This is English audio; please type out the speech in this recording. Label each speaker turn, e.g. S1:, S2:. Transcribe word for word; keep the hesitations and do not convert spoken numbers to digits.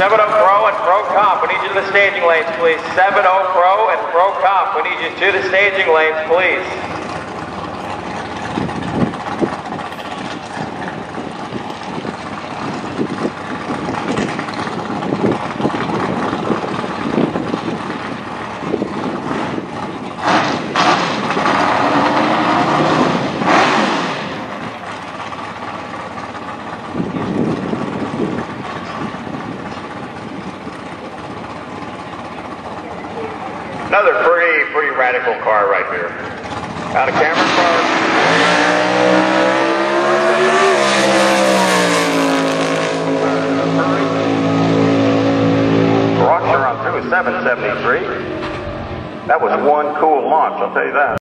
S1: seven oh Pro and Pro Comp, we need you to the staging lanes, please. seven oh Pro and Pro Comp, we need you to the staging lanes, please. Another pretty, pretty radical car right here. Out of camera car. Rockstar on two is seven seventy-three. That was one cool launch, I'll tell you that.